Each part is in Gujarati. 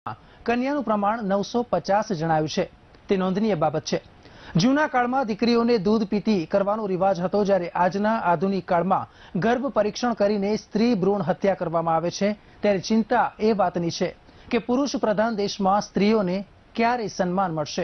કન્યાનું પ્રમાણ 950 જણાયું છે તે નોંધનીય બાબત છે। જૂના કાળમાં દીકરીઓને દૂધ પીતી કરવાનો રિવાજ હતો, જ્યારે આજના આધુનિક કાળમાં ગર્ભ પરીક્ષણ કરીને સ્ત્રી ભ્રૂણ હત્યા કરવામાં આવે છે। ત્યારે ચિંતા એ વાતની છે કે પુરુષ પ્રધાન દેશમાં સ્ત્રીઓને ક્યારે સન્માન મળશે।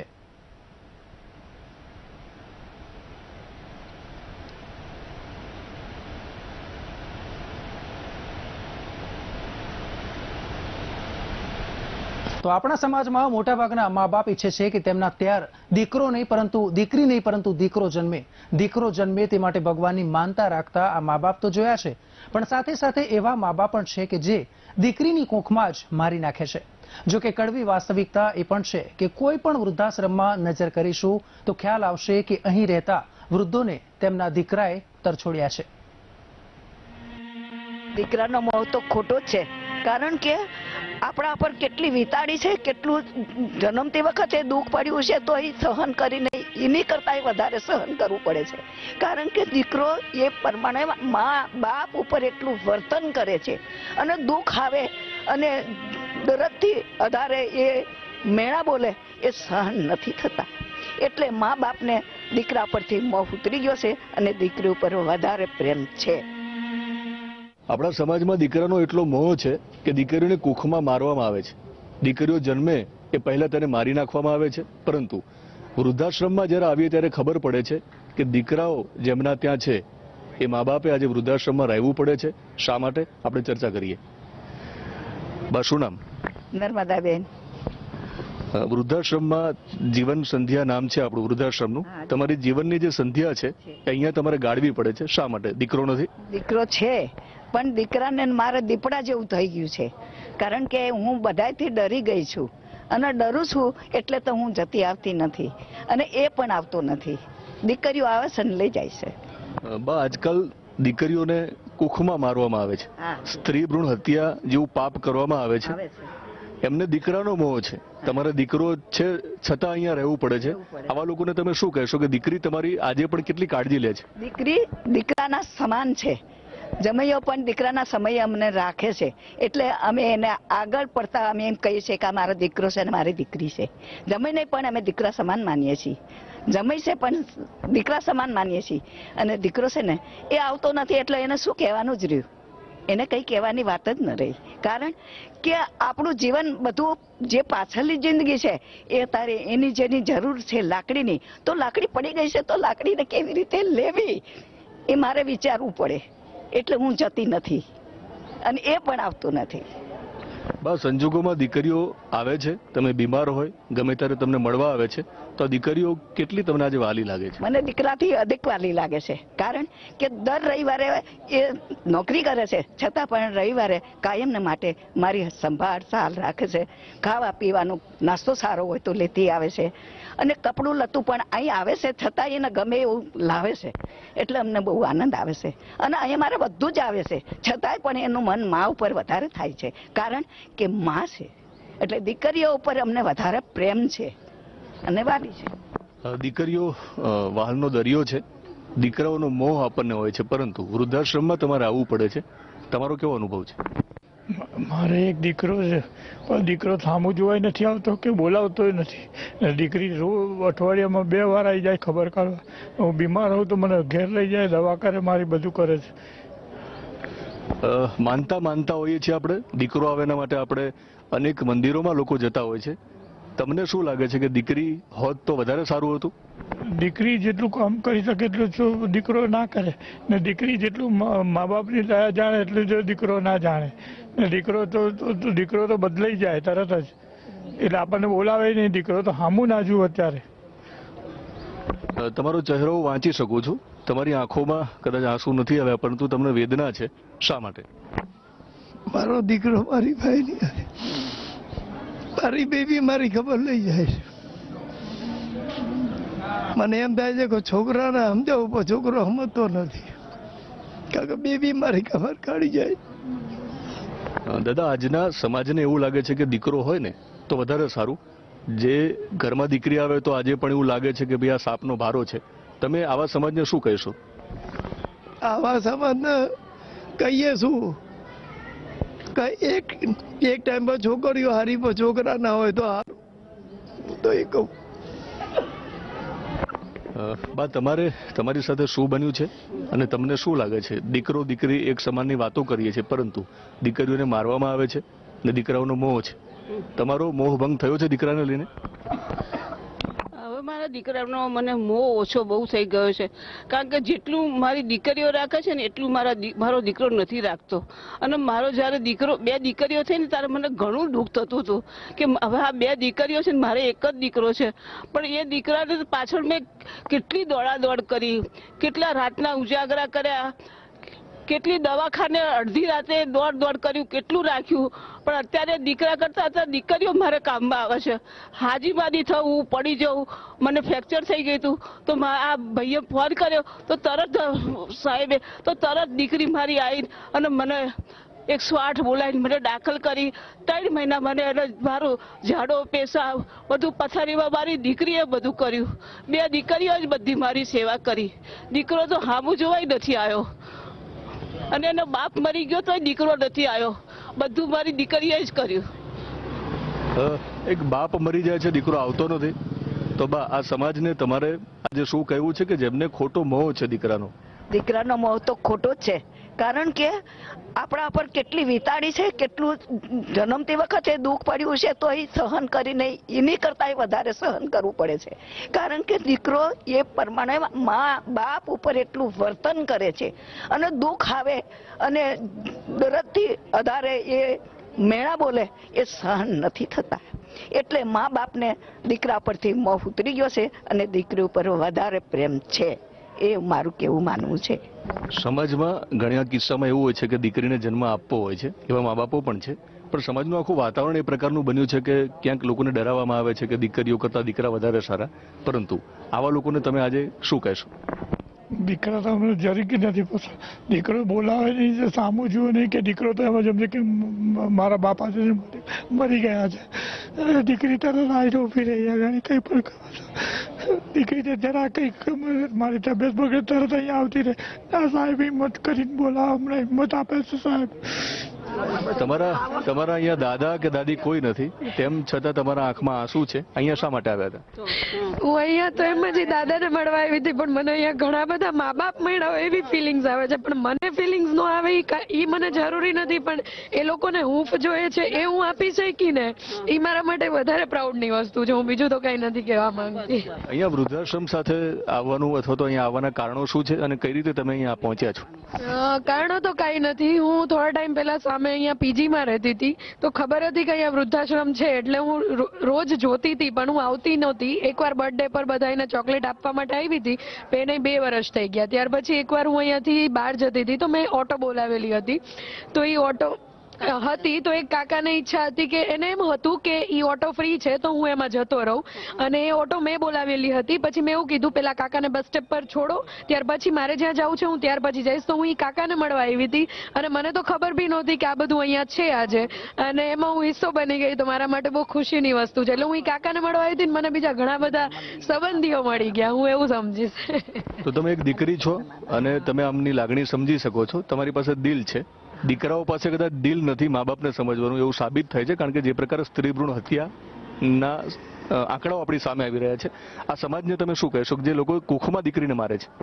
तो अपना समाज में मोटाभागना माँ बाप इच्छे छे कि तेमना त्यार दीकरो नहीं परंतु दीकरी नहीं परंतु दीकरो जन्मे ते माटे भगवाननी मानता राखता आ माँ बाप तो जोया छे, पण साथे साथे एवा माँ बाप पण छे कि जे दीकरीनी कोखमां ज मारी नाखे छे। जो कि कड़वी वास्तविकता ए पण छे कि कोई पण वृद्धाश्रममां नजर करीशुं तो ख्याल आवशे कि अहीं रहेता वृद्धोने तेमना दीकराए तरछोड्या छे। दीकरानो मोह तो खोटो ज छे, कारण के આપણા પર કેટલી વિતાડી છે, કેટલું જન્મતી વખતે દુઃખ પડ્યું છે તો એ સહન કરીને એની કરતા વધારે સહન કરવું પડે છે। કારણ કે દીકરો એ પ્રમાણે મા બાપ ઉપર એટલું વર્તન કરે છે અને દુઃખ આવે અને દરદથી વધારે એ મેણા બોલે એ સહન નથી થતા, એટલે મા બાપને દીકરા પરથી મોહ ઉતરી ગયો છે અને દીકરી ઉપર વધારે પ્રેમ છે। આપણા સમાજમાં દીકરાનો એટલો મોહ છે કે દીકરીઓને કુખમાં મારવામાં આવે છે। દીકરીઓ જન્મે એ પહેલા તેને મારી નાખવામાં આવે છે, પરંતુ વૃદ્ધાશ્રમમાં જ્યારે આવીએ ત્યારે ખબર પડે છે કે દીકરાઓ જેમના ત્યાં છે એ મા બાપે આજે વૃદ્ધાશ્રમમાં રહેવું પડે છે। શા માટે? આપણે ચર્ચા કરીએ। બા, શું નામ? નર્મદાબેન। વૃદ્ધાશ્રમમાં જીવન સંધ્યા નામ છે આપણું વૃદ્ધાશ્રમનું। તમારી જીવનની જે સંધ્યા છે એ અહીંયા તમારે ગાળવી પડે છે। શા માટે? દીકરો નથી? દીકરો છે પણ દીકરાને મારે દીપડા જેવું થઈ ગયું છે, કારણ કે હું બધાથી ડરી ગઈ છું અને ડરું છું એટલે તો હું જતી આવતી નથી અને એ પણ આવતો નથી। દીકરીઓ આવે છે ને લઈ જાય છે। બા, આજકાલ દીકરીઓને કુખમાં મારવામાં આવે છે, સ્ત્રી ભ્રૂણ હત્યા જેવું પાપ કરવામાં આવે છે। એમને દીકરાનો મોહ છે, તમારે દીકરો છે છતાં અહીંયા રહેવું પડે છે। આવા લોકોને તમે શું કહેશો કે દીકરી તમારી આજે પણ કેટલી કાળજી લે છે? દીકરી દીકરાના સમાન છે, જમૈયો પણ દીકરાના સમયે અમને રાખે છે, એટલે અમે એને આગળ પડતા અમે એમ કહીએ છીએ કે આ મારો દીકરો છે અને મારી દીકરી છે। જમઈને પણ અમે દીકરા સમાન માનીએ છીએ, જમઈ છે પણ દીકરા સમાન માનીએ છીએ અને દીકરો છે ને એ આવતો નથી એટલે એને શું કહેવાનું જ રહ્યું, એને કંઈ કહેવાની વાત જ ન રહી। કારણ કે આપણું જીવન બધું જે પાછળની જિંદગી છે એ તારે એની જેની જરૂર છે લાકડીની, તો લાકડી પડી ગઈ છે તો લાકડીને કેવી રીતે લેવી એ મારે વિચારવું પડે, એટલે હું જતી નથી અને એ પણ આવતું નથી। બસ સંજોગોમાં દીકરીઓ આવે છે, તમે બીમાર હોય ગમે ત્યારે તમને મળવા આવે છે, તો આ દીકરીઓ કેટલી તમને આજે વાલી લાગે છે? મને દીકરાથી અધિક વાલી લાગે છે, કારણ કે દર રવિવારે એ નોકરી કરે છે છતાં પણ રવિવારે કાયમને માટે મારી સંભાળ સાલ રાખે છે। ખાવા પીવાનું નાસ્તો સારો હોય તો લેતી આવે છે અને કપડું લતું પણ અહીં આવે છે છતાં એને ગમે એવું લાવે છે, એટલે અમને બહુ આનંદ આવે છે અને અહીંયા મારે બધું જ આવે છે છતાંય પણ એનું મન મા ઉપર વધારે થાય છે, કારણ કે મા છે એટલે દીકરીઓ ઉપર અમને વધારે પ્રેમ છે અને વાલી છે। દીકરીઓ વાલનો દરિયો છે, દીકરાઓનો મોહ આપણને હોય છે, પરંતુ વૃદ્ધાશ્રમમાં તમારે આવવું પડે છે। તમારો કેવો અનુભવ છે? મારે એક દીકરો છે પણ દીકરો સામું જોવાય નથી આવતો કે બોલાવતો નથી। દીકરી અઠવાડિયામાં 2 વાર આવી જાય ખબર કાઢવા। હું બીમાર હોઉં તો મને ઘેર લઈ જાય, દવા કરે, મારી બધું કરે છે। માનતા હોઈએ છીએ આપણે, દીકરો આવે એના માટે આપણે અનેક મંદિરોમાં લોકો જતા હોય છે। તમને શું લાગે છે કે દીકરી હોત તો વધારે સારું હતું? દીકરી જેટલું કામ કરી શકે એટલું દીકરો ના કરે ને દીકરી જેટલું મા બાપની દયા જાણે એટલું જો દીકરો ના જાણે ને દીકરો તો બદલાઈ જાય તરત જ, એટલે આપણને બોલાવે નહીં, દીકરો તો સામું ના જુઓ। અત્યારે તમારો ચહેરો વાંચી શકું છું, તમારી આંખોમાં કદાચ આંસુ નથી આવ્યા પરંતુ તમને વેદના છે। શા માટે? મારો દીકરો મારી ભાઈની મારી બેબી મારી ખબર લઈ જાય છે। મને એમ થાય છે કે છોકરાને સમજાવું પણ છોકરો સમજતો નથી, કારણ કે બેબી મારી ખબર કાઢી જાય। દાદા, આજના સમાજને એવું લાગે છે કે દીકરો હોય ને તો વધારે સારું, જે ઘરમાં દીકરી આવે તો આજે પણ એવું લાગે છે કે ભાઈ આ સાપનો ભારો છે। તમે આવા સમાજને શું કહેશો? આવા સમાજને કહીએ શું એક ટાઈમ પર છોકરીઓ હારી પર છોકરા ના હોય તો હારું, તો એ કહું. બા, તમારી સાથે શું બન્યું છે અને તમને શું લાગે છે? દીકરો દીકરી એક સમાનની વાતો કરીએ છીએ, પરંતુ દીકરીઓને મારવામાં આવે છે અને દીકરાઓનો મોહ છે. તમારો મોહ ભંગ થયો છે દીકરાને લઈને? હવે મારા દીકરાનો મને મોહ ઓછો બહુ થઈ ગયો છે, કારણ કે જેટલું મારી દીકરીઓ રાખે છે ને એટલું મારો દીકરો નથી રાખતો. અને મારો જ્યારે બે દીકરીઓ થઈ ને ત્યારે મને ઘણું દુઃખ થતું હતું કે હવે આ 2 દીકરીઓ છે ને મારે એક જ દીકરો છે, પણ એ દીકરાને પાછળ મેં કેટલી દોડાદોડ કરી, કેટલા રાતના ઉજાગરા કર્યા, કેટલી દવાખાને અડધી રાતે દોડ કર્યું, કેટલું રાખ્યું. પણ અત્યારે દીકરા કરતા અત્યારે દીકરીઓ મારે કામમાં આવે છે. હાજીમાદી થવું, પડી જવું, મને ફ્રેક્ચર થઈ ગયું હતું તો આ ભાઈએ ફોન કર્યો તો તરત સાહેબે તો તરત દીકરી મારી આવી અને મને 108 બોલાવીને મને દાખલ કરી. 3 મહિના મને મારું ઝાડો પેશાબ બધું પથારીમાં મારી દીકરીએ બધું કર્યું. 2 દીકરીઓ જ બધી મારી સેવા કરી. દીકરો તો હામું જોવાય નથી આવ્યો અને એનો બાપ મરી ગયો તો દીકરો નથી આવ્યો. બધું મારી દીકરીએ જ કર્યું. એક બાપ મરી જાય છે, દીકરો આવતો નથી, તો બા આ સમાજને તમારે આજે શું કહેવું છે કે જેમને ખોટો મોહ છે દીકરાનો મોહ તો ખોટો જ છે, કારણ કે આપણા પર કેટલી વિતાડી છે, કેટલું જન્મતી વખતે દુઃખ પડ્યું છે તો એ સહન કરીને એની કરતા વધારે સહન કરવું પડે છે. કારણ કે દીકરો એ પ્રમાણે મા બાપ ઉપર એટલું વર્તન કરે છે અને દુઃખ આવે અને દરદથી વધારે એ મેણા બોલે એ સહન નથી થતા. એટલે મા બાપને દીકરા પરથી મોહ ઉતરી ગયો છે અને દીકરી ઉપર વધારે પ્રેમ છે, એ મારું કેવું માનવું છે. સમાજમાં ઘણા કિસ્સામાં એવું હોય છે કે દીકરીને જન્મ આપવો હોય છે, એવા મા બાપો પણ છે, પણ સમાજનું આખું વાતાવરણ એ પ્રકારનું બન્યું છે કે ક્યાંક લોકોને ડરાવવામાં આવે છે કે દીકરીઓ કરતા દીકરા વધારે સારા. પરંતુ આવા લોકોને તમે આજે શું કહેશો? દીકરા તો અમને જરીક નથી પસંદ. દીકરો બોલાવે નહીં, સામું જુએ નહીં કે દીકરો તો એમ જ સમજે કે મારા બાપા છે મરી ગયા છે. દીકરી તરત આવીને ઊભી રહી આગળ કંઈ પણ કરો છો. દીકરીને જરા કંઈક મારી તબિયત બગડે તરત અહીંયા આવતી રહે. આ સાહેબ હિંમત કરીને બોલાવે, હમણાં હિંમત આપે છે સાહેબ. તમારા અહીંયા દાદા કે દાદી કોઈ નથી, તેમ છતાં તમારા આંખમાં આંસુ છે. અહીંયા શા માટે આવ્યા હતા? હું અહીંયા તો એમ જ દાદાને મળવા આવી હતી, પણ મને અહીંયા ઘણા બધા મા બાપ મળ્યા હોય એવી ફિલિંગ્સ આવે છે. પણ મને ફિલિંગ્સ નો આવે એ મને જરૂરી નથી, પણ એ લોકોને હૂંફ જોઈએ છે એ હું આપી શકી ને એ મારા માટે વધારે પ્રાઉડની વસ્તુ છે. હું બીજું તો કઈ નથી કહેવા માંગતી. અહીંયા વૃદ્ધાશ્રમ સાથે આવવાનું અથવા તો અહીંયા આવવાના કારણો શું છે અને કઈ રીતે તમે અહીંયા પહોંચ્યા છો? કારણો તો કઈ નથી. હું થોડા ટાઈમ પહેલા સામે અહીંયા પીજીમાં રહેતી હતી તો ખબર હતી કે અહીંયા વૃદ્ધાશ્રમ છે, એટલે હું રોજ જોતી હતી પણ હું આવતી નહોતી. એકવાર બર્થડે પર બધાને ચોકલેટ આપવા માટે આવી હતી, એને 2 વર્ષ થઈ ગયા. ત્યાર પછી એકવાર હું અહીંયાથી બહાર જતી હતી તો મેં ઓટો બોલાવેલી હતી. તો એ ઓટો હતી તો એક કાકાને ઈચ્છા હતી કે એને એમ હતું કે ઈ ઓટો ફ્રી છે તો હું એમાં જતો રહું, અને એ ઓટો મેં બોલાવેલી હતી. પછી મેં એવું કીધું પેલા કાકાને બસ સ્ટેપ પર છોડો, ત્યાર પછી મારે જ્યાં જવું છે હું ત્યાર પછી જઈશ. તો હું ઈ કાકાને મળવા આવી હતી અને મને તો ખબર બી નહોતી કે આ બધું અહીંયા છે આજે, અને એમાં હું હિસ્સો બની ગઈ. તો મારા માટે બહુ ખુશીની વસ્તુ છે. એટલે હું ઈ કાકાને મળવા આવી હતી, મને બીજા ઘણા બધા સંબંધીઓ મળી ગયા, હું એવું સમજીશ. તો તમે એક દીકરી છો અને તમે આમની લાગણી સમજી શકો છો, તમારી પાસે દિલ છે. દીકરાઓ પાસે કદાચ દિલ નથી મા બાપને સમજવાનું, એવું સાબિત થાય છે. કારણ કે જે પ્રકારે સ્ત્રી ભ્રૂણ હત્યાના આંકડાઓ આપણી સામે આવી રહ્યા છે, આ સમાજને તમે શું કહેશો જે લોકો કુખમાં દીકરીને મારે છે?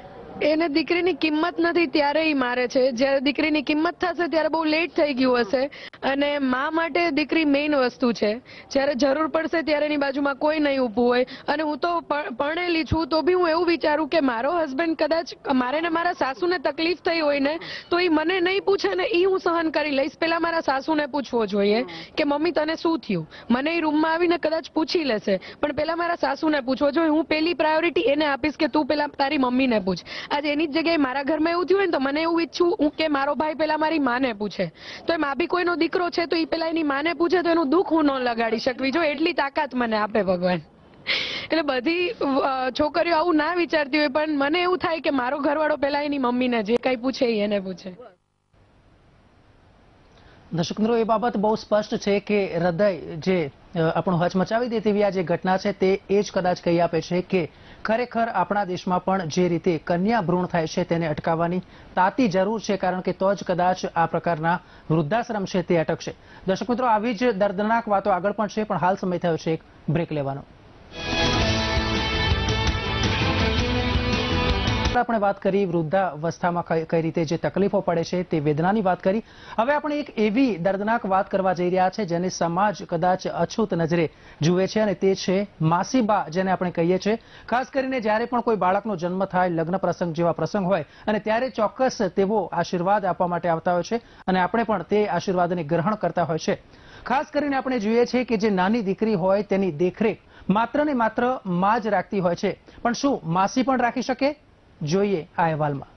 એને દીકરીની કિંમત નથી ત્યારે ઈ મારે છે. જ્યારે દીકરીની કિંમત થશે ત્યારે બહુ લેટ થઈ ગયું હશે. અને મા માટે દીકરી મેઇન વસ્તુ છે. જ્યારે જરૂર પડશે ત્યારે એની બાજુમાં કોઈ નહીં ઊભું હોય. અને હું તો પરણેલી છું તો બી હું એવું વિચારું કે મારો હસબન્ડ કદાચ મારે ને મારા સાસુને તકલીફ થઈ હોય ને તો એ મને નહીં પૂછે ને એ હું સહન કરી લઈશ. પેલા મારા સાસુને પૂછવો જોઈએ કે મમ્મી તને શું થયું. મને એ રૂમમાં આવીને કદાચ પૂછી લેશે, પણ પેલા મારા સાસુને પૂછવો જોઈએ. હું પેલી પ્રાયોરિટી એને આપીશ કે તું પેલા તારી મમ્મીને પૂછ. આજે એની જ જગ્યાએ મારા ઘરમાં એવું થયું હોય ને તો મને એવું ઈચ્છું હું કે મારો ભાઈ પેલા મારી માને પૂછે. તો એ મા બી કોઈનો દીકરો છે તો એ પેલા એની માને પૂછે તો એનું દુઃખ હું ન લગાડી શકવી. જો એટલી તાકાત મને આપે ભગવાન. એટલે બધી છોકરીઓ આવું ના વિચારતી હોય, પણ મને એવું થાય કે મારો ઘરવાળો પેલા એની મમ્મીને જે કઈ પૂછે એને પૂછે. દર્શક મિત્રો, એ બાબત બહુ સ્પષ્ટ છે કે હૃદય જે આપણું હચમચાવી દે તેવી આ જે ઘટના છે તે એ જ કદાચ કહી આપે છે કે ખરેખર આપણા દેશમાં પણ જે રીતે કન્યા ભ્રૂણ થાય છે તેને અટકાવવાની તાતી જરૂર છે, કારણ કે તો જ કદાચ આ પ્રકારના વૃદ્ધાશ્રમ છે તે અટકશે. દર્શક મિત્રો, આવી જ દર્દનાક વાતો આગળ પણ છે, પણ હાલ સમય થયો છે એક બ્રેક લેવાનો. આપણે વાત કરી વૃદ્ધાવસ્થામાં કઈ રીતે જે તકલીફો પડે છે તે વેદનાની વાત કરી. હવે આપણે એક એવી દર્દનાક વાત કરવા જઈ રહ્યા છે જેને સમાજ કદાચ અછૂત નજરે જુએ છે, અને તે છે માસીબા, જેને આપણે કહીએ છીએ. ખાસ કરીને જ્યારે પણ કોઈ બાળકનો જન્મ થાય, લગ્ન પ્રસંગ જેવા પ્રસંગ હોય, અને ત્યારે ચોક્કસ તેઓ આશીર્વાદ આપવા માટે આવતા હોય છે, અને આપણે પણ તે આશીર્વાદને ગ્રહણ કરતા હોય છે. ખાસ કરીને આપણે જોઈએ છીએ કે જે નાની દીકરી હોય તેની દેખરેખ માત્ર ને માત્ર માં જ રાખતી હોય છે, પણ શું માસી પણ રાખી શકે? જોઈએ આ અહેવાલમાં.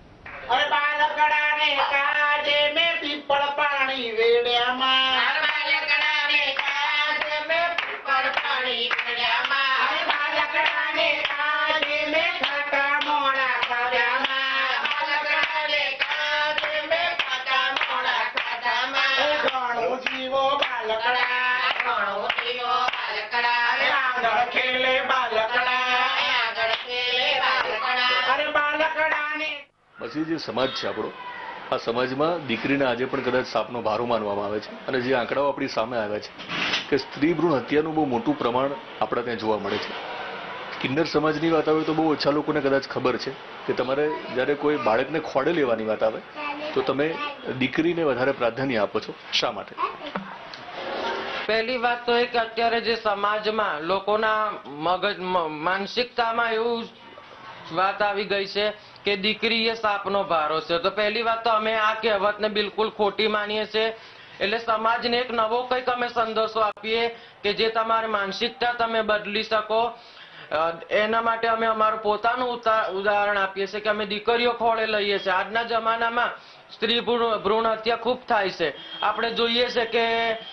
પછી જે સમાજ છે આપણો, આ સમાજમાં દીકરીને આજે પણ કદાચ સાપનો ભારો માનવામાં આવે છે, અને જે આંકડાઓ આપણી સામે આવ્યા છે કે સ્ત્રી ભ્રૂણ હત્યાનું બહુ મોટું પ્રમાણ આપણા ત્યાં જોવા મળે છે. કિન્નર સમાજની વાત આવે તો બહુ ઓછા લોકોને કદાચ ખબર છે કે તમારે જ્યારે કોઈ બાળકને ખોળે લેવાની વાત આવે તો તમે દીકરીને વધારે પ્રાધાન્ય આપો છો. શા માટે? પહેલી વાત તો એ કે અત્યારે જે સમાજમાં લોકોના મગજ માનસિકતામાં એવું વાત આવી ગઈ છે કે દીકરી એ સાપનો ભારો છે. તો પહેલી વાત તો અમે આ કહેવતને બિલકુલ ખોટી માનીએ છીએ. એટલે સમાજને એક નવો કંઈક અમે સંદેશો આપીએ કે જે તમારી માનસિકતા તમે બદલી શકો. એના માટે અમે અમારું પોતાનું ઉદાહરણ આપીએ છીએ કે અમે દીકરીઓ ખોળે લઈએ છીએ. આજના જમાનામાં સ્ત્રી ભ્રૂણ હત્યા ખૂબ થાય છે. આપણે જોઈએ છે કે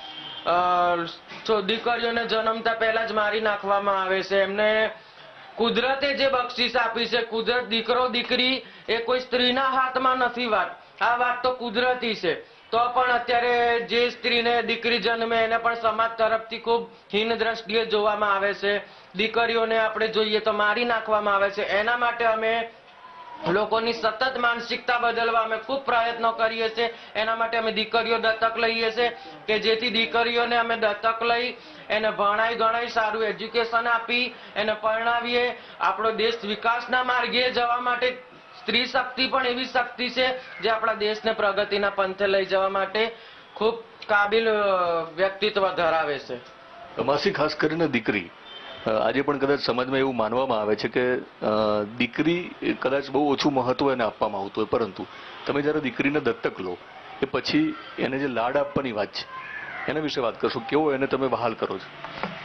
દીકરીઓને જન્મતા પહેલા જ મારી નાખવામાં આવે છે. એમને કુદરતે જે બક્ષિસ આપી છે, કુદરત, દીકરો દીકરી એ કોઈ સ્ત્રીના હાથમાં નથી વાત. આ વાત તો કુદરતી છે. તો પણ અત્યારે જે સ્ત્રીને દીકરી જન્મે એને પણ સમાજ તરફથી ખૂબ હીન દ્રષ્ટિએ જોવામાં આવે છે. દીકરીઓને આપણે જોઈએ તો મારી નાખવામાં આવે છે. એના માટે અમે લોકોની સતત માનસિકતા બદલવા અમે ખૂબ પ્રયત્નો કરીએ છીએ. એના માટે અમે દીકરીઓ દત્તક લઈએ છીએ કે જેથી દીકરીઓને અમે દત્તક લઈ એને ભણાઈ ગણાઈ સારું એજ્યુકેશન આપી એને પરણાવીએ. આપણો દેશ વિકાસના માર્ગે જવા માટે સ્ત્રી શક્તિ પણ એવી શક્તિ છે જે આપણા દેશને પ્રગતિના પંથે લઈ જવા માટે ખૂબ કાબિલ વ્યક્તિત્વ ધરાવે છે. માસી, ખાસ કરીને દીકરી આજે પણ કદાચ સમાજમાં એવું માનવામાં આવે છે કે દીકરી કદાચ બહુ ઓછું મહત્વ એને આપવામાં આવતું હોય, પરંતુ તમે જ્યારે દીકરીને દત્તક લો એ પછી એને જે લાડ આપવાની વાત છે એના વિશે વાત કરશો. કેવો એને તમે વહાલ કરો છો?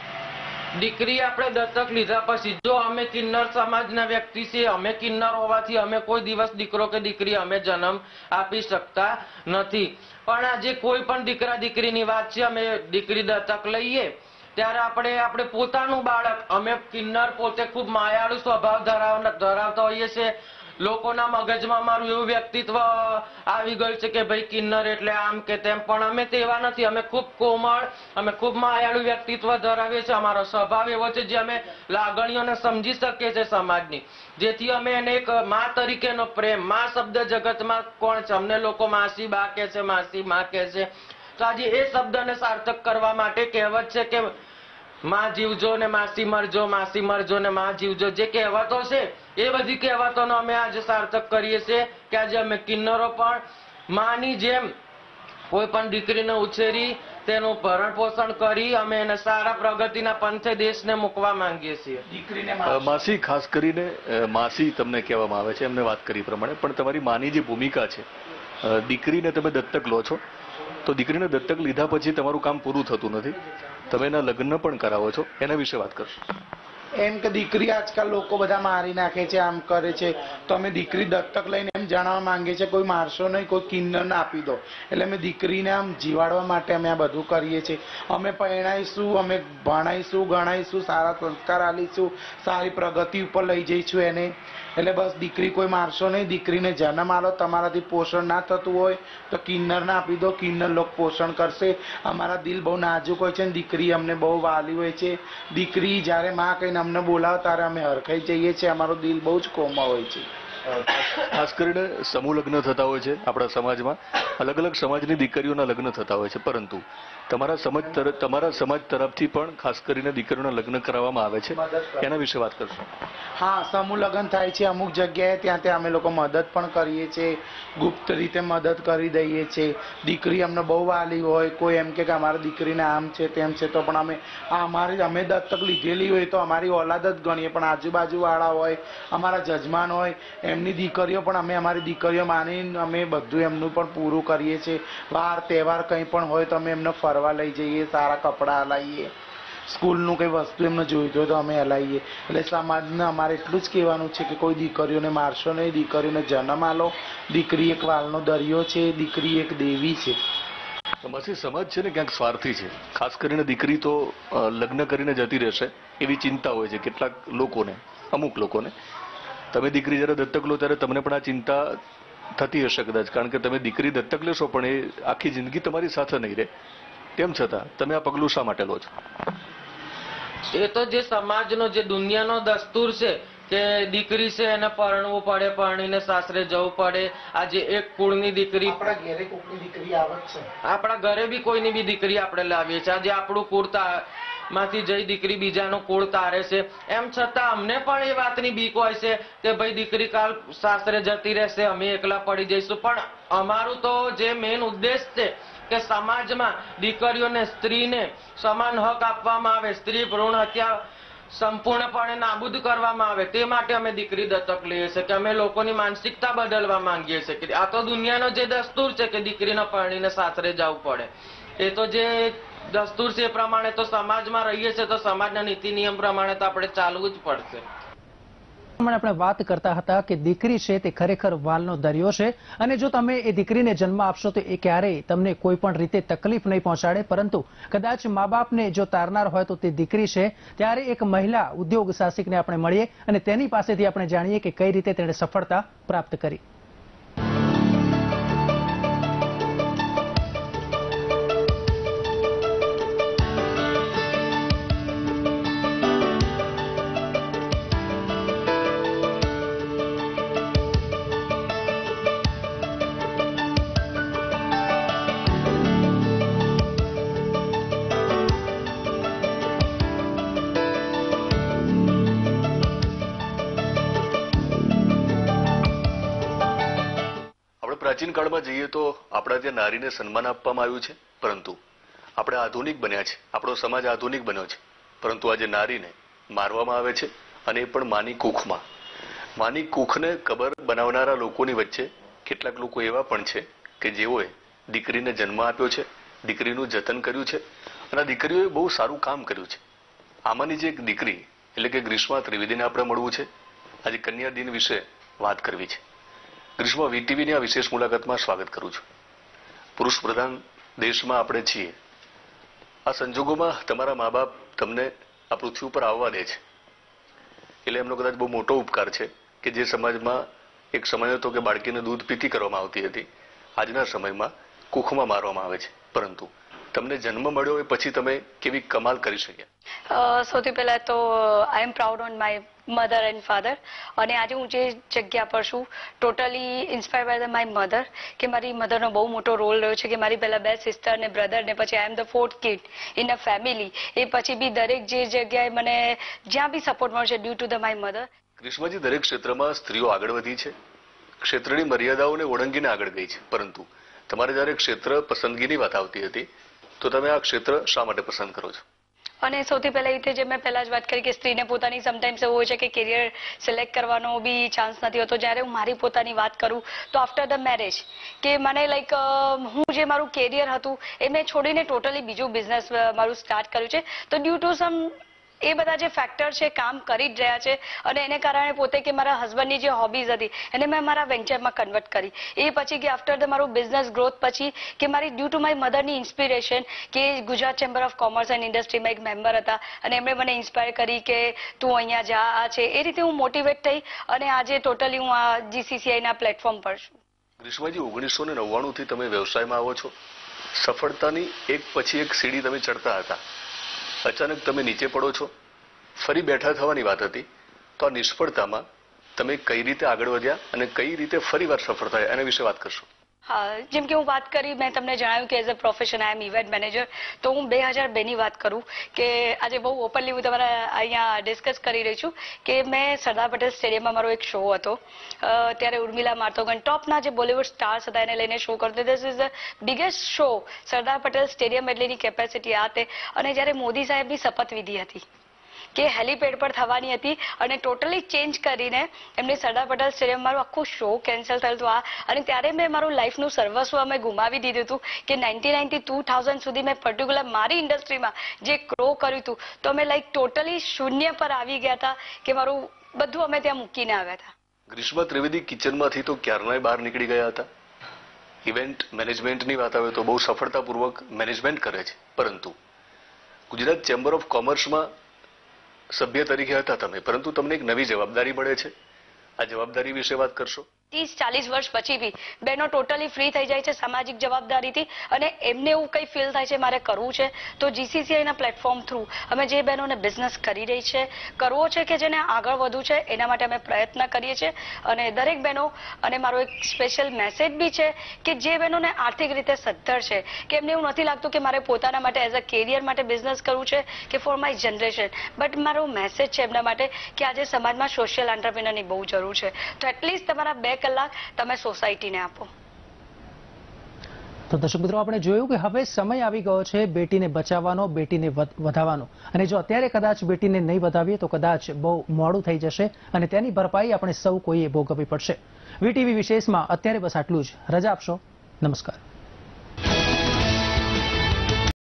દીકરી આપણે દત્તક લીધા પછી જો અમે કિન્નર સમાજના વ્યક્તિ છીએ, અમે કિન્નર હોવાથી અમે કોઈ દિવસ દીકરો કે દીકરી અમે જન્મ આપી શકતા નથી. પણ આજે કોઈ પણ દીકરા દીકરીની વાત છે, અમે દીકરી દત્તક લઈએ ત્યારે આપણે પોતાનું બાળક, અમે કિન્નર પોતે ખૂબ માયાળુ સ્વભાવ ધરાવતા હોઈએ છીએ. લોકોના મગજમાં અમારું એવું વ્યક્તિત્વ આવી ગયું છે કે ભાઈ કિન્નર એટલે આમ કે તેમ, પણ અમે તેવા નથી. અમે ખૂબ કોમળ, અમે ખૂબ માયાળુ વ્યક્તિત્વ ધરાવીએ છીએ. અમારો સ્વભાવ એવો છે જે અમે લાગણીઓને સમજી શકીએ છીએ સમાજની, જેથી અમે એને એક મા તરીકેનો પ્રેમ, મા શબ્દ જગતમાં કોણ છે? અમને લોકો માસી બા કહે છે, માસી માં કહે છે. તો આજે એ શબ્દને સાર્થક કરવા માટે કહેવત છે કે માં જીવજો ને માસી મરજો, માસી મરજો ને માં જીવજો. જે કહેવતો છે એ બધી કહેવતોનો અમે આજે સાર્થક કરીએ છીએ કે આજે અમે કિન્નરો પણ માની જેમ કોઈ પણ દીકરીને ઉછેરી તેનું ભરણ પોષણ કરી અમે એને સારા પ્રગતિના પંથે દેશને મૂકવા માંગીએ છીએ. માસી, ખાસ કરીને માસી તમને કહેવામાં આવે છે, એમને વાત કરી પ્રમાણે, પણ તમારી માની જે ભૂમિકા છે, દીકરીને તમે દત્તક લો છો તો દીકરીને દત્તક લીધા પછી તમારું કામ પૂરું થતું નથી, તમે એના લગ્ન પણ કરાવો છો. એના વિશે વાત કરશો. એમ કે દીકરી આજકાલ લોકો બધા મારી નાખે છે, આમ કરે છે, તો અમે દીકરી દત્તક લઈને એમ જણાવવા માંગે છે કોઈ મારશો નહીં, કોઈ કિન્નર આપી દો. એટલે અમે દીકરીને આમ જીવાડવા માટે અમે આ બધું કરીએ છીએ. અમે પરણાઈશું, અમે ભણાઈશું, ગણાઈશું, સારા સંસ્કાર આપીશું, સારી પ્રગતિ ઉપર લઈ જઈશું એને. એટલે બસ દીકરી કોઈ મારશો નહીં, દીકરીને જન્મ આલો. તમારાથી પોષણ ના થતું હોય તો કિન્નર ના આપી દો, કિન્નર લોક પોષણ કરશે. અમારા દિલ બહુ નાજુક હોય છે ને દીકરી અમને બહુ વાલી હોય છે. દીકરી જ્યારે માં કહીને અમને બોલાવે ત્યારે અમે હરખાઈ જઈએ છીએ. અમારો દિલ બહુ જ કોમળ હોય છે. ખાસ કરીને સમૂહ લગ્ન થતા હોય છે આપણા સમાજમાં, અલગ અલગ સમાજની દીકરીઓના લગ્ન થતા હોય છે, પરંતુ તમારા સમાજ તરફથી પણ ખાસ કરીને દીકરીઓના લગ્ન કરાવવામાં આવે છે, એના વિશે વાત કરશો? હા, સમૂહ લગ્ન થાય છે અમુક જગ્યાએ, ત્યાં અમે લોકો મદદ પણ કરીએ છીએ, ગુપ્ત રીતે મદદ કરી દઈએ છીએ. દીકરી અમને બહુ વાલી હોય, કોઈ એમ કે અમારી દીકરીને આમ છે તેમ છે, તો પણ અમે દત્તક લીધેલી હોય તો અમારી ઓલાદ જ ગણીએ. પણ આજુબાજુ વાળા હોય, અમારા જજમાન હોય, એમની દીકરીઓ પણ અમે અમારી દીકરીઓ માનીને અમે બધું એમનું પણ પૂરું કરીએ છીએ. વાર તહેવાર કંઈ પણ હોય તો અમે એમને ફરવા લઈ જઈએ, સારા કપડાં હલાવીએ, સ્કૂલનું કંઈ વસ્તુ એમને જોઈતું હોય તો અમે હલાવીએ. એટલે સમાજને અમારે એટલું જ કહેવાનું છે કે કોઈ દીકરીઓને મારશો નહીં, દીકરીઓને જન્મ આલો. દીકરી એક વાલનો દરિયો છે, દીકરી એક દેવી છે. સમાજ છે ને ક્યાંક સ્વાર્થી છે. ખાસ કરીને દીકરી તો લગ્ન કરીને જતી રહેશે એવી ચિંતા હોય છે કેટલાક લોકોને, અમુક લોકોને. તમે દીકરી જ્યારે દત્તક લો ત્યારે તમને પણ આ ચિંતા થતી હશે કદાચ, કારણ કે તમે દીકરી દત્તક લેશો પણ એ આખી જિંદગી તમારી સાથે નહીં રહે. તેમ છતાં તમે આ પગલું શા માટે લો છો? એ તો જે સમાજનો, જે દુનિયાનો દસ્તુર છે કે દીકરી છે એને પરણવું પડે, પરણીને સાસરે જવું પડે. આજે એક કુળની દીકરી, આપણા ઘરે કોઈની દીકરી આવે છે, આપણા ઘરે બી કોઈની બી દીકરી આપણે લાવીએ છીએ. આજે આપણું કુળ માંથી જઈ દીકરી બીજાનું કુળ તારે છે. એમ છતાં અમને પણ એ વાતની બીક હોય છે કે ભાઈ દીકરી કાલ સાસરે જતી રહેશે, અમે એકલા પડી જઈશું. પણ અમારું તો જે મેઇન ઉદ્દેશ છે કે સમાજમાં દીકરીઓને, સ્ત્રીને સમાન હક આપવામાં આવે, સ્ત્રી ભ્રૂણ હત્યા સંપૂર્ણપણે નાબૂદ કરવામાં આવે, તે માટે અમે દીકરી દત્તક લઈએ છીએ કે અમે લોકોની માનસિકતા બદલવા માંગીએ છીએ કે આ તો દુનિયાનો જે દસ્તુર છે કે દીકરીને પરણીને સાસરે જવું પડે. એ તો જે દસ્તુર છે એ પ્રમાણે તો સમાજમાં રહીએ છીએ તો સમાજના નીતિ નિયમ પ્રમાણે તો આપણે ચાલવું જ પડશે. આપણે વાત કરતા હતા કે દીકરી છે તે ખરેખર વાલનો દરિયો છે, અને જો તમે એ દીકરીને જન્મ આપશો તો એ ક્યારેય તમને કોઈ પણ રીતે તકલીફ નહીં પહોંચાડે. પરંતુ કદાચ મા બાપને જો તારનાર હોય તો તે દીકરી છે. ત્યારે એક મહિલા ઉદ્યોગ સાહસિકને આપણે મળીએ અને તેની પાસેથી આપણે જાણીએ કે કઈ રીતે તેણે સફળતા પ્રાપ્ત કરી. પ્રાચીન કાળમાં જઈએ તો આપણા ત્યાં નારીને સન્માન આપવામાં આવ્યું છે, પરંતુ આપણે આધુનિક બન્યા છે, આપણો સમાજ આધુનિક બન્યો છે, પરંતુ આજે નારીને મારવામાં આવે છે, અને એ પણ માની કુખમાં. માની કુખને કબર બનાવનારા લોકોની વચ્ચે કેટલાક લોકો એવા પણ છે કે જેઓએ દીકરીને જન્મ આપ્યો છે, દીકરીનું જતન કર્યું છે, અને આ દીકરીઓએ બહુ સારું કામ કર્યું છે. આમાંની જે એક દીકરી એટલે કે ગ્રીષ્મા ત્રિવેદીને આપણે મળવું છે. આજે કન્યા દિન વિશે વાત કરવી છે. ગ્રીષ્મા, વીટીવીની આ વિશેષ મુલાકાતમાં સ્વાગત કરું છું. પુરુષ પ્રધાન દેશમાં આપણે છીએ. આ સંજોગોમાં તમારા મા બાપ તમને આ પૃથ્વી ઉપર આવવા દે છે એટલે એમનો કદાચ બહુ મોટો ઉપકાર છે કે જે સમાજમાં એક સમય હતો કે બાળકીને દૂધ પીતી કરવામાં આવતી હતી, આજના સમયમાં કુખમાં મારવામાં આવે છે. પરંતુ તમને જન્મ મળ્યો એ પછી તમે કેવી કમાલ કરી શક્યા? સૌથી પહેલા તો I am proud on my mother and father. અને આજે હું જે જગ્યા પર છું totally inspire by my mother, કે મારી મધરનો બહુ મોટો રોલ રહ્યો છે કે મારી પહેલા 2 સિસ્ટર ને બ્રધર ને પછી I am the 4th kid in a family. એ પછી બી દરેક જે જગ્યાએ મને જ્યાં બી સપોર્ટ મળે છે due to the my mother. ગ્રીષ્માજી, દરેક ક્ષેત્રમાં સ્ત્રીઓ આગળ વધી છે, ક્ષેત્રની મર્યાદાઓને ઓળંગીને આગળ ગઈ છે, પરંતુ તમારે જ્યારે ક્ષેત્ર પસંદગીની વાત આવતી હતી તો તમે આ ક્ષેત્ર શા માટે પસંદ કરો છો? અને સૌથી પહેલા એ જે મેં પહેલા જ વાત કરી કે સ્ત્રીને પોતાની સમટાઈમ્સ એવું હોય છે કે કેરિયર સિલેક્ટ કરવાનો બી ચાન્સ નથી હોતો. જ્યારે હું મારી પોતાની વાત કરું તો આફ્ટર ધ મેરેજ કે મને લાઈક હું જે મારું કેરિયર હતું એ મેં છોડીને ટોટલી બીજું બિઝનેસ મારું સ્ટાર્ટ કર્યું છે. તો ડ્યુ ટુ સમ એ બધા જે ફેક્ટર છે કામ કરી જ રહ્યા છે અને એને કારણે પોતે કે મારા હસબન્ડની જે હોબીઝ હતી એને મેં મારા વેન્ચરમાં કન્વર્ટ કરી. એ પછી કે આફ્ટર ધ મારું બિઝનેસ ગ્રોથ પછી કે મારી ડ્યુ ટુ માય મધરની ઇન્સ્પિરેશન કે Gujarat chamber of commerce and ઇન્ડસ્ટ્રીમાં એક મેમ્બર હતા અને એમણે મને ઇન્સ્પાયર કરી કે તું અહીંયા જા આ છે. એ રીતે હું મોટિવેટ થઈ અને આજે ટોટલી હું આ GCCIના પ્લેટફોર્મ પર છું. ગ્રીષ્માજી, 1999 થી તમે વ્યવસાયમાં આવો છો. સફળતાની એક પછી એક સીડી તમે ચડતા હતા. અચાનક તમે નીચે પડો છો. ફરી બેઠા થવાની વાત હતી. તો આ નિષ્ફળતામાં તમે કઈ રીતે આગળ વધ્યા અને કઈ રીતે ફરીવાર સફળ થયા એના વિશે વાત કરશો? હા, જેમ કે હું વાત કરી, મેં તમને જણાવ્યું કે as a profession I am event manager. તો હું 2002ની વાત કરું કે આજે બહુ ઓપનલી હું તમારા અહીંયા ડિસ્કસ કરી રહી છું કે મેં સરદાર પટેલ સ્ટેડિયમમાં મારો એક શો હતો. ત્યારે ઉર્મિલા માર્તોગન ટોપના જે બોલિવૂડ સ્ટાર્સ હતા એને લઈને શો કરતો. This is the biggest show Sardar Patel stadium એટલેની કેપેસિટી આ તે. અને જ્યારે મોદી સાહેબની શપથવિધિ હતી કે હેલીપેડ પર થવાની હતી અને ટોટલી ચેન્જ કરીને એમને સરદાર પટેલ સ્ટેડિયમ મારું આખું શો કેન્સલ થયું હતું. અને ત્યારે મેં મારું લાઈફનું સર્વસ્વ અમે ગુમાવી દીધું હતું કે 99 થી 2000 સુધી મેં પર્ટિક્યુલર મારી ઇન્ડસ્ટ્રીમાં જે ગ્રો કર્યું હતું તો અમે લાઈક ટોટલી શૂન્ય પર આવી ગયા હતા કે મારું બધું અમે ત્યાં મૂકીને આવ્યા હતા. ગ્રીષ્મા ત્રિવેદી કિચનમાંથી તો ક્યારનાય બહાર નીકળી ગયા હતા. ઇવેન્ટ મેનેજમેન્ટની વાત આવે તો બહુ સફળતાપૂર્વક મેનેજમેન્ટ કરે છે. પરંતુ ગુજરાત ચેમ્બર ઓફ કોમર્સમાં સભ્ય તરીકે હતા તમે, પરંતુ તમને એક નવી જવાબદારી મળે છે. આ જવાબદારી વિશે વાત કરશો? 30-40 વર્ષ પછી બી બહેનો ટોટલી ફ્રી થઈ જાય છે સામાજિક જવાબદારીથી અને એમને એવું કંઈ ફીલ થાય છે મારે કરવું છે તો GCCIના પ્લેટફોર્મ થ્રુ અમે જે બહેનોને બિઝનેસ કરી રહી છે, કરવો છે કે જેને આગળ વધવું છે એના માટે અમે પ્રયત્ન કરીએ છીએ. અને દરેક બહેનો, અને મારો એક સ્પેશિયલ મેસેજ બી છે કે જે બહેનોને આર્થિક રીતે સદ્ધર છે કે એમને એવું નથી લાગતું કે મારે પોતાના માટે એઝ અ કેરિયર માટે બિઝનેસ કરવું છે કે ફોર માય જનરેશન, બટ મારો મેસેજ છે એમના માટે કે આજે સમાજમાં સોશિયલ એન્ટરપ્રિનરની બહુ જરૂર છે. તો એટલીસ્ટ તમારા 2 કલાક તમે સોસાયટીને આપો. તો દર્શક મિત્રો, આપણે જોયું કે હવે સમય આવી ગયો છે બેટીને બચાવવાનો, બેટીને વધાવવાનો. અને જો અત્યારે કદાચ બેટીને નહીં વધાવીએ તો કદાચ બહુ મોડું થઈ જશે અને તેની ભરપાઈ આપણે સૌ કોઈએ ભોગવવી પડશે. VTV વિશેષમાં અત્યારે બસ આટલું જ. રજા આપશો. નમસ્કાર.